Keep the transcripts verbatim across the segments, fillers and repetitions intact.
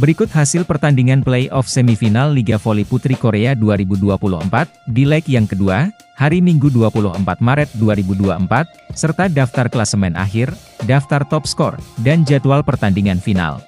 Berikut hasil pertandingan play-off semifinal Liga Voli Putri Korea dua ribu dua puluh empat, di leg yang kedua, hari Minggu dua puluh empat Maret dua ribu dua puluh empat, serta daftar klasemen akhir, daftar top skor, dan jadwal pertandingan final.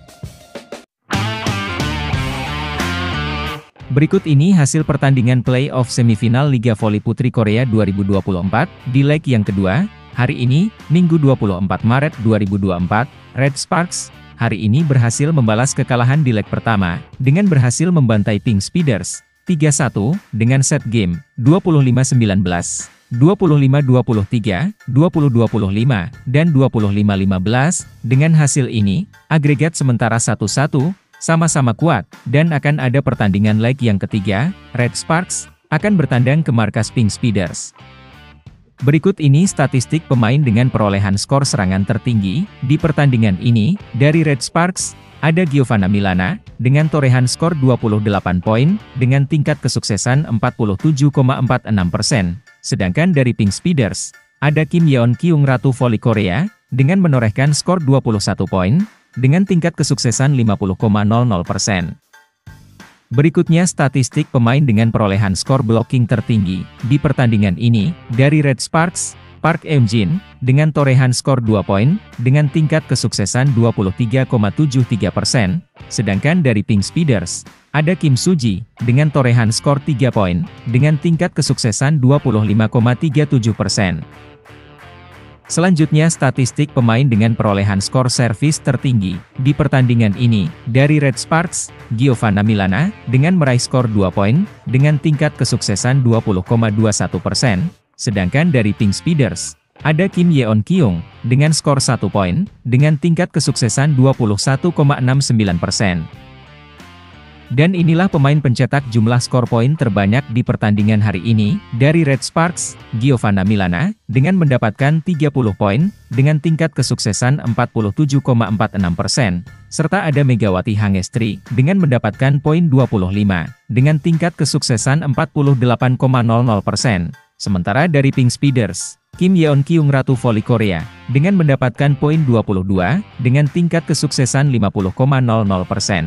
Berikut ini hasil pertandingan play-off semifinal Liga Voli Putri Korea dua ribu dua puluh empat, di leg yang kedua, hari ini, Minggu dua puluh empat Maret dua ribu dua puluh empat, Red Sparks hari ini berhasil membalas kekalahan di leg pertama, dengan berhasil membantai Pink Speeders tiga satu, dengan set game dua puluh lima sembilan belas, dua puluh lima dua puluh tiga, dua puluh dua puluh lima, dan dua puluh lima lima belas. Dengan hasil ini, agregat sementara satu satu, sama-sama kuat, dan akan ada pertandingan leg yang ketiga, Red Sparks akan bertandang ke markas Pink Speeders. Berikut ini statistik pemain dengan perolehan skor serangan tertinggi di pertandingan ini. Dari Red Sparks, ada Giovanna Milana, dengan torehan skor dua puluh delapan poin, dengan tingkat kesuksesan empat puluh tujuh koma empat enam persen. Sedangkan dari Pink Speeders, ada Kim Yeon Kyung Ratu Voli Korea, dengan menorehkan skor dua puluh satu poin, dengan tingkat kesuksesan lima puluh koma nol nol persen. Berikutnya statistik pemain dengan perolehan skor blocking tertinggi di pertandingan ini. Dari Red Sparks, Park Eun-jin, dengan torehan skor dua poin, dengan tingkat kesuksesan dua puluh tiga koma tujuh tiga persen. Sedangkan dari Pink Speeders, ada Kim Soo-ji, dengan torehan skor tiga poin, dengan tingkat kesuksesan dua puluh lima koma tiga tujuh persen. Selanjutnya statistik pemain dengan perolehan skor servis tertinggi di pertandingan ini. Dari Red Sparks, Giovanna Milana, dengan meraih skor dua poin, dengan tingkat kesuksesan dua puluh koma dua satu persen. Sedangkan dari Pink Speeders, ada Kim Yeon Kyung, dengan skor satu poin, dengan tingkat kesuksesan dua puluh satu koma enam sembilan persen. Dan inilah pemain pencetak jumlah skor poin terbanyak di pertandingan hari ini. Dari Red Sparks, Giovanna Milana, dengan mendapatkan tiga puluh poin, dengan tingkat kesuksesan empat puluh tujuh koma empat enam persen. Serta ada Megawati Hangestri, dengan mendapatkan poin dua puluh lima, dengan tingkat kesuksesan empat puluh delapan koma nol nol persen. Sementara dari Pink Speeders, Kim Yeon Kyung Ratu Voli Korea, dengan mendapatkan poin dua puluh dua, dengan tingkat kesuksesan lima puluh koma nol nol persen.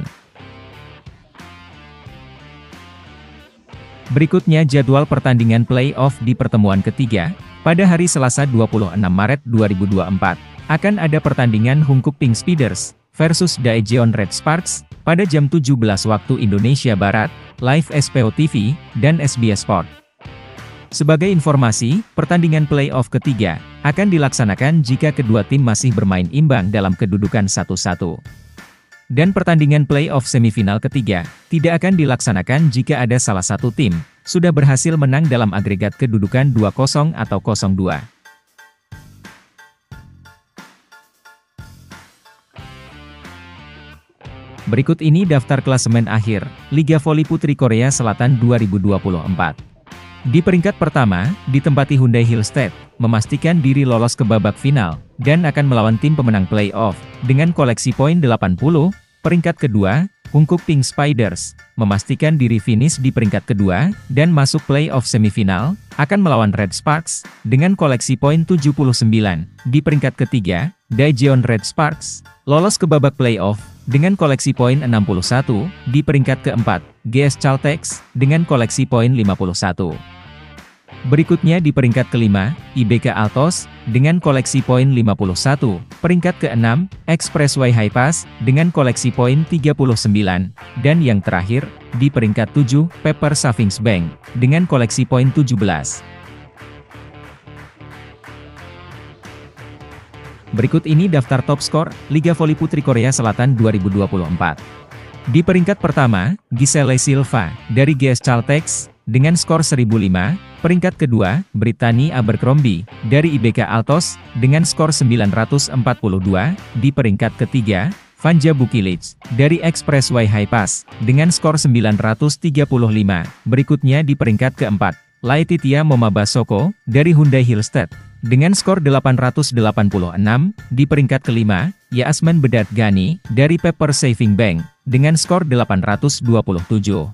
Berikutnya jadwal pertandingan play-off di pertemuan ketiga. Pada hari Selasa dua puluh enam Maret dua ribu dua puluh empat, akan ada pertandingan Hungkuk Pink Speeders versus Daejeon Red Sparks, pada jam tujuh belas waktu Indonesia Barat, live S P O T V, dan S B S Sport. Sebagai informasi, pertandingan play-off ketiga akan dilaksanakan jika kedua tim masih bermain imbang dalam kedudukan satu satu. Dan pertandingan play-off semifinal ketiga tidak akan dilaksanakan jika ada salah satu tim sudah berhasil menang dalam agregat kedudukan dua kosong atau nol dua. Berikut ini daftar klasemen akhir Liga Voli Putri Korea Selatan dua ribu dua puluh empat. Di peringkat pertama, ditempati Hyundai Hillstead, memastikan diri lolos ke babak final, dan akan melawan tim pemenang play-off, dengan koleksi poin delapan puluh. Peringkat kedua, Hungkuk Pink Speeders, memastikan diri finish di peringkat kedua, dan masuk play-off semifinal, akan melawan Red Sparks, dengan koleksi poin tujuh puluh sembilan. Di peringkat ketiga, Daejeon Red Sparks, lolos ke babak play-off, dengan koleksi poin enam puluh satu. Di peringkat keempat, G S Caltex, dengan koleksi poin lima puluh satu. Berikutnya di peringkat kelima, I B K Altos, dengan koleksi poin lima puluh satu. Peringkat keenam, Expressway Highpass, dengan koleksi poin tiga puluh sembilan. Dan yang terakhir, di peringkat tujuh, Pepper Savings Bank, dengan koleksi poin tujuh belas. Berikut ini daftar top skor Liga Voli Putri Korea Selatan dua ribu dua puluh empat. Di peringkat pertama, Giselle Silva, dari G S Caltex, dengan skor seribu lima. Peringkat kedua, Brittany Abercrombie, dari I B K Altos, dengan skor sembilan ratus empat puluh dua. Di peringkat ketiga, Vanja Bukilic, dari Expressway Highpass, dengan skor sembilan ratus tiga puluh lima. Berikutnya di peringkat keempat, Laetitia Momabasoko, dari Hyundai Hillstead, dengan skor delapan ratus delapan puluh enam. Di peringkat kelima, Yasmin Bedat Gani, dari Pepper Saving Bank, dengan skor delapan ratus dua puluh tujuh.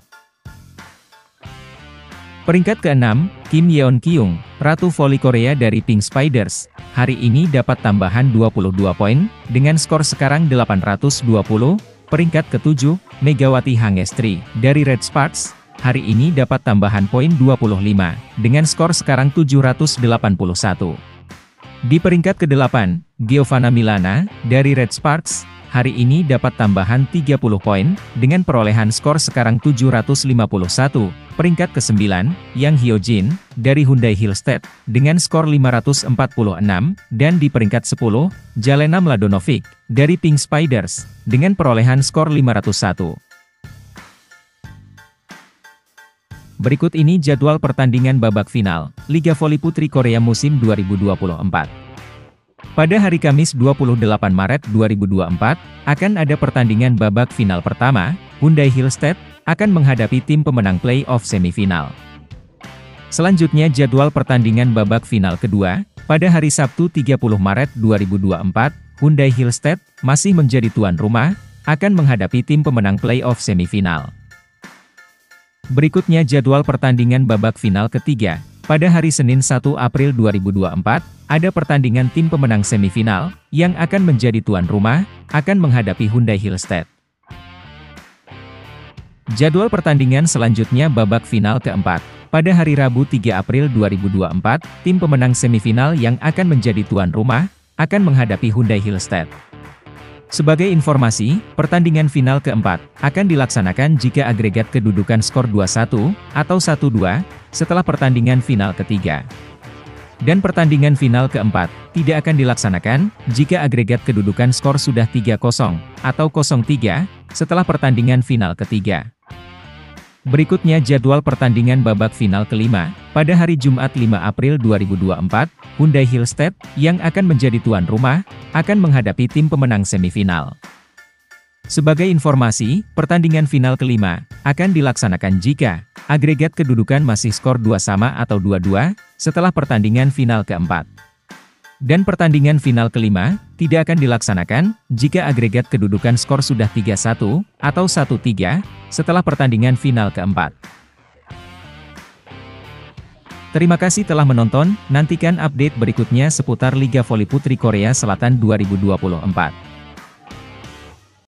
Peringkat keenam, Kim Yeon Kyung, Ratu Voli Korea dari Pink Speeders, hari ini dapat tambahan dua puluh dua poin, dengan skor sekarang delapan ratus dua puluh. Peringkat ketujuh, Megawati Hangestri, dari Red Sparks, hari ini dapat tambahan poin dua puluh lima, dengan skor sekarang tujuh ratus delapan puluh satu. Di peringkat kedelapan, Giovanna Milana, dari Red Sparks, hari ini dapat tambahan tiga puluh poin, dengan perolehan skor sekarang tujuh ratus lima puluh satu. Peringkat kesembilan, Yang Hyojin, dari Hyundai Hillstead, dengan skor lima ratus empat puluh enam, dan di peringkat sepuluh, Jelena Mladenovic, dari Pink Spiders, dengan perolehan skor lima ratus satu. Berikut ini jadwal pertandingan babak final, Liga Voli Putri Korea musim dua ribu dua puluh empat. Pada hari Kamis dua puluh delapan Maret dua ribu dua puluh empat, akan ada pertandingan babak final pertama, Hyundai Hillstead, akan menghadapi tim pemenang play-off semifinal. Selanjutnya jadwal pertandingan babak final kedua, pada hari Sabtu tiga puluh Maret dua ribu dua puluh empat, Hyundai Hillstead, masih menjadi tuan rumah, akan menghadapi tim pemenang play-off semifinal. Berikutnya jadwal pertandingan babak final ketiga. Pada hari Senin satu April dua ribu dua puluh empat, ada pertandingan tim pemenang semifinal, yang akan menjadi tuan rumah, akan menghadapi Hyundai Hillstead. Jadwal pertandingan selanjutnya babak final keempat. Pada hari Rabu tiga April dua ribu dua puluh empat, tim pemenang semifinal yang akan menjadi tuan rumah, akan menghadapi Hyundai Hillstead. Sebagai informasi, pertandingan final keempat akan dilaksanakan jika agregat kedudukan skor dua satu atau satu dua setelah pertandingan final ketiga. Dan pertandingan final keempat tidak akan dilaksanakan jika agregat kedudukan skor sudah tiga kosong atau nol tiga setelah pertandingan final ketiga. Berikutnya jadwal pertandingan babak final kelima. Pada hari Jumat lima April dua ribu dua puluh empat, Hyundai Hillstead, yang akan menjadi tuan rumah, akan menghadapi tim pemenang semifinal. Sebagai informasi, pertandingan final kelima akan dilaksanakan jika agregat kedudukan masih skor dua sama atau dua dua setelah pertandingan final keempat. Dan pertandingan final kelima tidak akan dilaksanakan jika agregat kedudukan skor sudah tiga satu atau satu tiga setelah pertandingan final keempat. Terima kasih telah menonton, nantikan update berikutnya seputar Liga Voli Putri Korea Selatan dua ribu dua puluh empat.